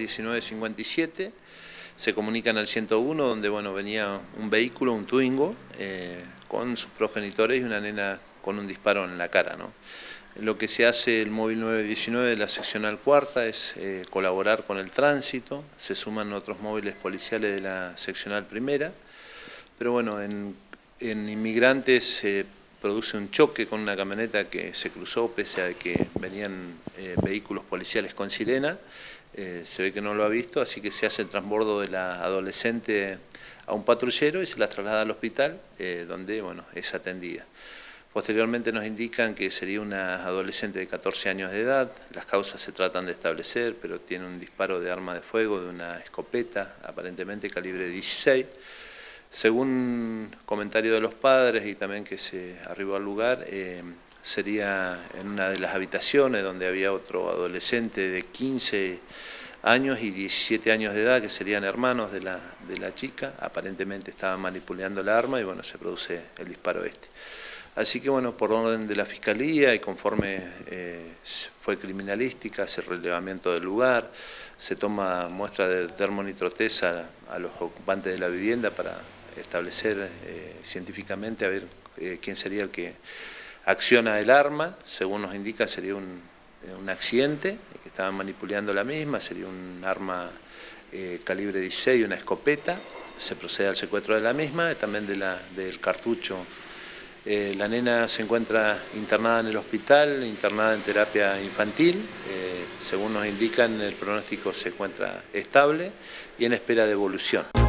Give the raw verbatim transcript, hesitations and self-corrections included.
diecinueve cincuenta y siete, se comunican al ciento uno donde bueno, venía un vehículo, un Twingo, eh, con sus progenitores y una nena con un disparo en la cara, ¿no? Lo que se hace el móvil nueve diecinueve de la seccional cuarta es eh, colaborar con el tránsito, se suman otros móviles policiales de la seccional primera, pero bueno, en, en Inmigrantes se produce un choque con una camioneta que se cruzó pese a que venían eh, vehículos policiales con sirena, eh, se ve que no lo ha visto, así que se hace el transbordo de la adolescente a un patrullero y se la traslada al hospital, eh, donde bueno, es atendida. Posteriormente nos indican que sería una adolescente de catorce años de edad, las causas se tratan de establecer, pero tiene un disparo de arma de fuego, de una escopeta, aparentemente calibre dieciséis. Según comentario de los padres y también que se arribó al lugar, eh, sería en una de las habitaciones donde había otro adolescente de quince años y diecisiete años de edad, que serían hermanos de la, de la chica, aparentemente estaban manipulando la arma y bueno, se produce el disparo este. Así que bueno, por orden de la Fiscalía y conforme eh, fue criminalística, hace relevamiento del lugar, se toma muestra de termonitrotesa a, a los ocupantes de la vivienda para establecer eh, científicamente a ver eh, quién sería el que acciona el arma. Según nos indica sería un, un accidente, que estaban manipulando la misma, sería un arma eh, calibre dieciséis, una escopeta. Se procede al secuestro de la misma, también de la, del cartucho. Eh, la nena se encuentra internada en el hospital, internada en terapia infantil, eh, según nos indican el pronóstico se encuentra estable y en espera de evolución.